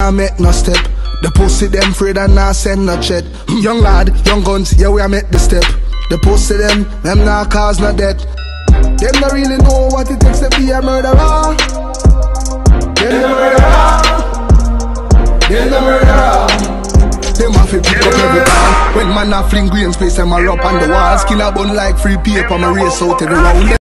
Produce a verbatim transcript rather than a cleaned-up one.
I make no step. The pussy them afraid and not send no chat. Young lad, young guns, yeah we a make the step. The pussy them, them not cause no death. Them not really know what it takes to be a murderer. Them the murderer. Them the murderer. Them have to pick up every time. When man a fling green space, them a rub on the walls. Skin a bun like free paper, me race out every round.